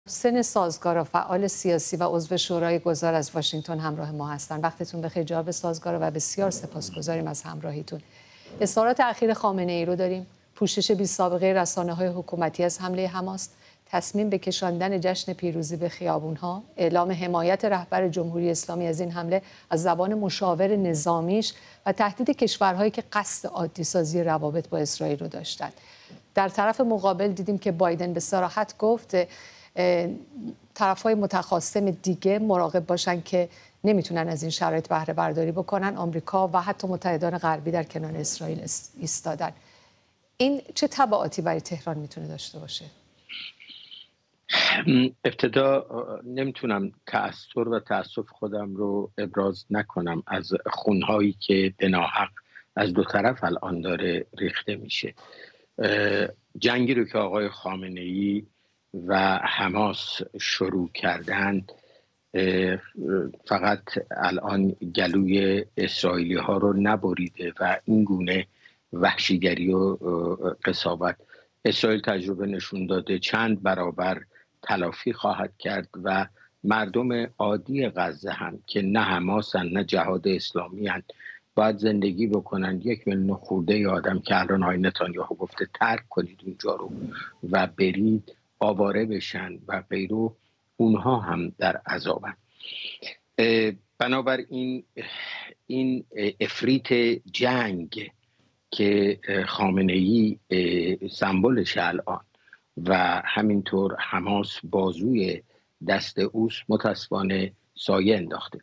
سن سازگارا، فعال سیاسی و عضو شورای گذار از واشنگتن همراه ما هستند. وقتتون بخیر جناب سازگارا و بسیار سپاسگزاریم از همراهیتون. اظهارات اخیر خامنه ای رو داریم. پوشش بی سابقه رسانه‌های حکومتی از حمله حماس، تصمیم به کشاندن جشن پیروزی به خیابون‌ها، اعلام حمایت رهبر جمهوری اسلامی از این حمله از زبان مشاور نظامیش و تهدید کشورهایی که قصد عادی‌سازی روابط با اسرائیل رو داشتند. در طرف مقابل دیدیم که بایدن به صراحت گفت طرف‌های متخاصم دیگه مراقب باشن که نمیتونن از این شرایط بهره برداری بکنن. آمریکا و حتی متحدان غربی در کنار اسرائیل ایستادن. این چه تبعاتی برای تهران میتونه داشته باشه؟ ابتدا نمیتونم تأثیر و تأسف خودم رو ابراز نکنم از خونهایی که به ناحق از دو طرف الان داره ریخته میشه. جنگی رو که آقای خامنه‌ای و حماس شروع کردند فقط الان گلوی اسرائیلی ها رو نبریده و این گونه وحشیگری و قساوت اسرائیل تجربه نشون داده چند برابر تلافی خواهد کرد و مردم عادی غزه هم که نه حماسن نه جهاد اسلامی هن باید زندگی بکنن. 1 میلیون خورده آدم که الان آقای نتانیاهو گفته ترک کنید اونجا رو و برید آواره بشن و غیره، اونها هم در عذابن. بنابراین این افریت جنگ که خامنه‌ای سمبلش الان و همینطور حماس بازوی دست اوست متاسفانه سایه انداخته.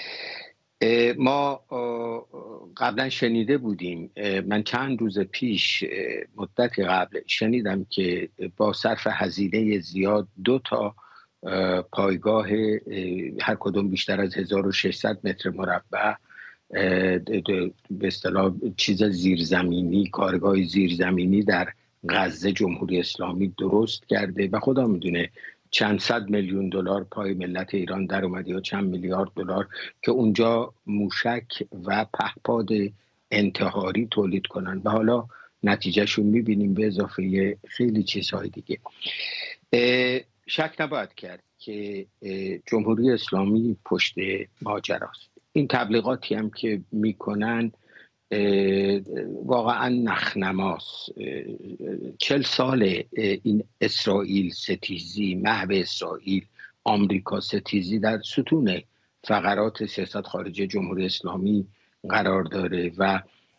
ما قبلا شنیده بودیم، من چند روز پیش مدتی قبل شنیدم که با صرف هزینه زیاد 2 تا پایگاه هر کدوم بیشتر از 1600 متر مربع به اصطلاح چیز زیرزمینی، کارگاه زیرزمینی در غزه جمهوری اسلامی درست کرده و خدا میدونه چند صد میلیون دلار پای ملت ایران در اومده یا چند میلیارد دلار که اونجا موشک و پهپاد انتحاری تولید کنن و حالا نتیجهشون میبینیم به اضافه خیلی چیزهای دیگه. شک نباید کرد که جمهوری اسلامی پشت ماجراست. این تبلیغاتی هم که میکنن واقعا نخنماست. 40 سال این اسرائیل ستیزی، محو اسرائیل، آمریکا ستیزی در ستون فقرات سیاست خارجی جمهوری اسلامی قرار داره و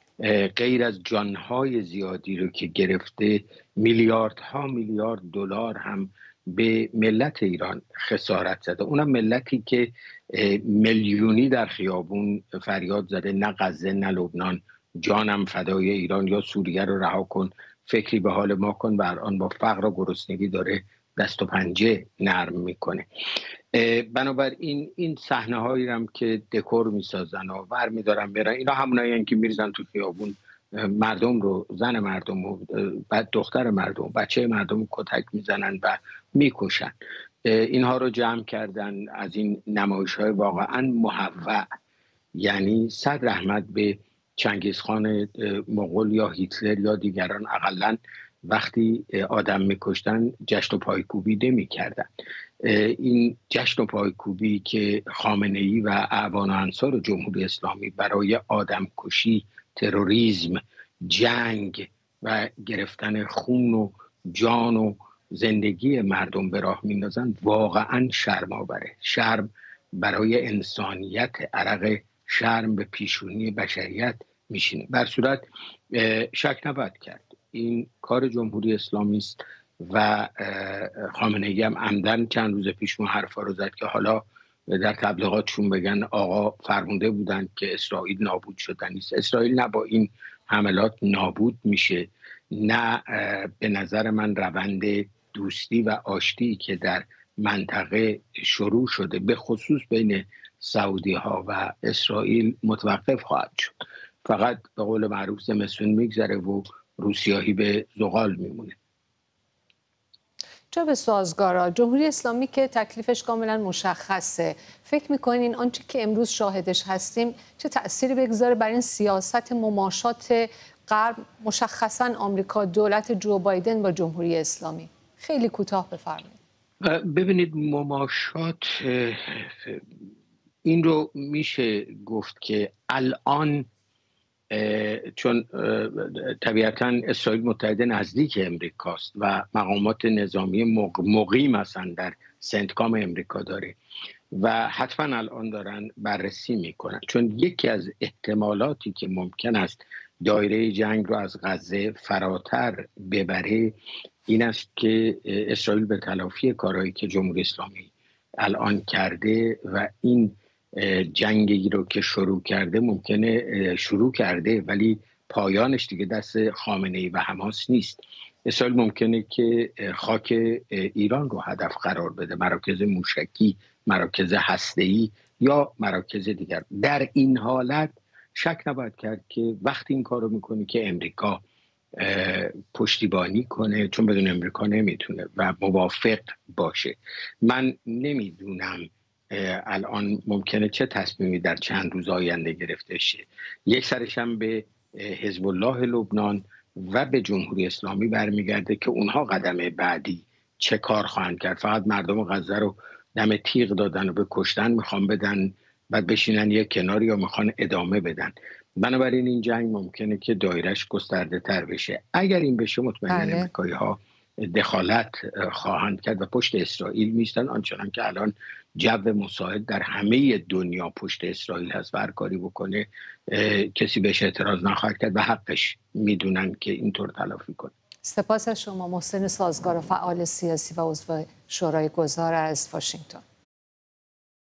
غیر از جانهای زیادی رو که گرفته میلیاردها میلیارد دلار هم به ملت ایران خسارت زده. اونم ملتی که میلیونی در خیابون فریاد زده نه غزه نه لبنان، جانم فدای ایران، یا سوریه رو رها کن، فکری به حال ما کن، و الان با فقر و گرسنگی داره دست و پنجه نرم میکنه. بنابراین این صحنه هایی هم که دکور میسازن و ور میدارن برن، اینا همونایی که میریزن تو خیابون مردم رو، زن مردم و دختر مردم، بچه مردم رو کتک میزنن و میکشن. اینها رو جمع کردن از این نمایش های واقعا محوع. یعنی صد رحمت به چنگیزخان مغول یا هیتلر یا دیگران، اقلا وقتی آدم میکشتن جشن و پایکوبی نمی‌کردن. این جشن و پایکوبی که خامنه‌ای و اعوان و انصار جمهوری اسلامی برای آدم کشی، تروریسم، جنگ و گرفتن خون و جان و زندگی مردم به راه میندازن واقعا شرم‌آوره. شرم برای انسانیت، عرق شرم به پیشونی بشریت میشینه. بر صورت شک نباید کرد این کار جمهوری اسلامی است و خامنه‌ای هم عمدن چند روز پیش اون حرفا رو زد که حالا در تبلیغاتشون بگن آقا فرموده بودن که اسرائیل نابود شدنی است. اسرائیل نه با این حملات نابود میشه، نه به نظر من روند دوستی و آشتی که در منطقه شروع شده به خصوص بین سعودی ها و اسرائیل متوقف خواهد شد. فقط به قول معروف زمستون میگذره و روسیاهی به زغال میمونه. جناب سازگارا، جمهوری اسلامی که تکلیفش کاملا مشخصه، فکر میکنین آنچه که امروز شاهدش هستیم چه تأثیری بگذاره بر این سیاست مماشات غرب، مشخصا آمریکا، دولت جو بایدن با جمهوری اسلامی؟ خیلی کوتاه بفرمایید. ببینید مماشات این رو میشه گفت که الان چون طبیعتا اسرائیل متحد نزدیک امریکاست و مقامات نظامی مقیم هستن در سنتکام امریکا داره و حتما الان دارن بررسی میکنن، چون یکی از احتمالاتی که ممکن است دایره جنگ رو از غزه فراتر ببره این است که اسرائیل به تلافی کارهایی که جمهوری اسلامی الان کرده و این جنگی رو که شروع کرده ممکنه شروع کرده ولی پایانش دیگه دست خامنه‌ای و حماس نیست. اسرائیل ممکنه که خاک ایران رو هدف قرار بده، مراکز موشکی، مراکز هسته‌ای یا مراکز دیگر. در این حالت شک نباید کرد که وقتی این کار رو میکنه که امریکا پشتیبانی کنه، چون بدون امریکا نمیتونه و موافق باشه. من نمیدونم الان ممکنه چه تصمیمی در چند روز آینده گرفته شه. یک سرش هم به حزب الله لبنان و به جمهوری اسلامی برمیگرده که اونها قدم بعدی چه کار خواهند کرد. فقط مردم غزه رو دم تیغ دادن و به کشتن میخوان بدن بعد بشینن یک کنار یا میخوان ادامه بدن. بنابراین این جنگ ممکنه که دایرش گسترده تر بشه. اگر این بشه مطمئنا امریکایی ها دخالت خواهند کرد و پشت اسرائیل میستن، آنچنان که الان جو مساعد در همه دنیا پشت اسرائیل هست و هر کاری بکنه کسی بهش اعتراض نخواهد کرد و حقش میدونن که اینطور تلافی کنه. سپاس از شما محسن سازگار و فعال سیاسی و عضو شورای گذار از واشنگتن.